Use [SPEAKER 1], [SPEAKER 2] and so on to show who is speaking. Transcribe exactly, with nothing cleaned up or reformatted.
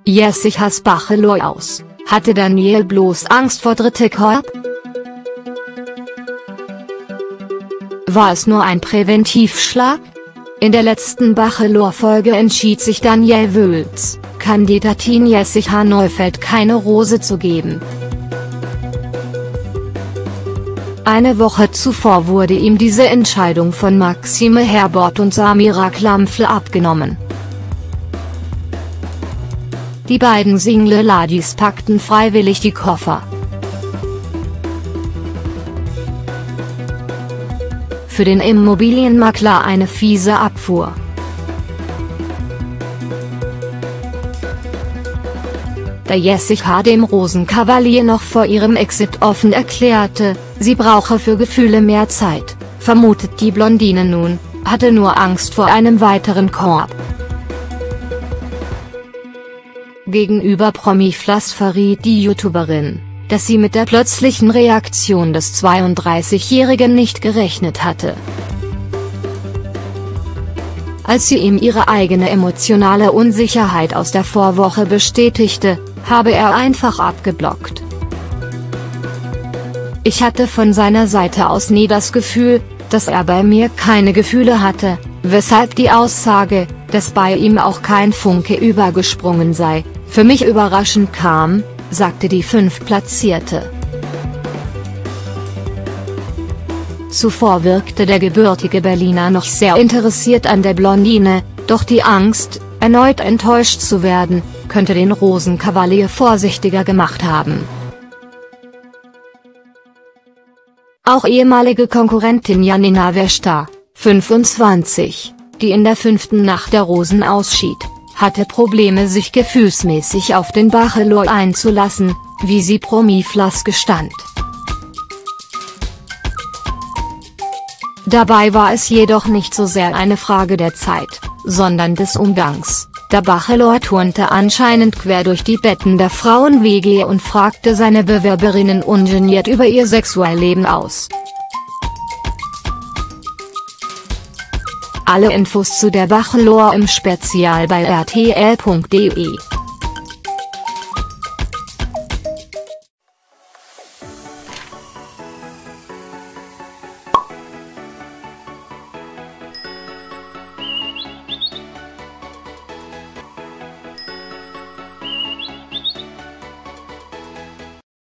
[SPEAKER 1] Jessicas Bachelor aus? Hatte Danielle bloß Angst vor dritte Korb? War es nur ein Präventivschlag? In der letzten Bachelor-Folge entschied sich Danielle Wölz, Kandidatin Jessica Neufeld keine Rose zu geben. Eine Woche zuvor wurde ihm diese Entscheidung von Maxime Herbort und Samira Klampfle abgenommen. Die beiden Single Ladies packten freiwillig die Koffer. Für den Immobilienmakler eine fiese Abfuhr. Da Jessica dem Rosenkavalier noch vor ihrem Exit offen erklärte, sie brauche für Gefühle mehr Zeit, vermutet die Blondine nun, hatte nur Angst vor einem weiteren Korb. Gegenüber Promiflash verriet die YouTuberin, dass sie mit der plötzlichen Reaktion des zweiunddreißigjährigen nicht gerechnet hatte. Als sie ihm ihre eigene emotionale Unsicherheit aus der Vorwoche bestätigte, habe er einfach abgeblockt. Ich hatte von seiner Seite aus nie das Gefühl, dass er bei mir keine Gefühle hatte, weshalb die Aussage, dass bei ihm auch kein Funke übergesprungen sei, für mich überraschend kam, sagte die Fünftplatzierte. Zuvor wirkte der gebürtige Berliner noch sehr interessiert an der Blondine, doch die Angst, erneut enttäuscht zu werden, könnte den Rosenkavalier vorsichtiger gemacht haben. Auch ehemalige Konkurrentin Janina Wester, fünfundzwanzig, die in der fünften Nacht der Rosen ausschied, hatte Probleme, sich gefühlsmäßig auf den Bachelor einzulassen, wie sie Promiflash gestand. Dabei war es jedoch nicht so sehr eine Frage der Zeit, sondern des Umgangs. Der Bachelor turnte anscheinend quer durch die Betten der Frauen-W G und fragte seine Bewerberinnen ungeniert über ihr Sexualleben aus. Alle Infos zu der Bachelor im Spezial bei R T L punkt de.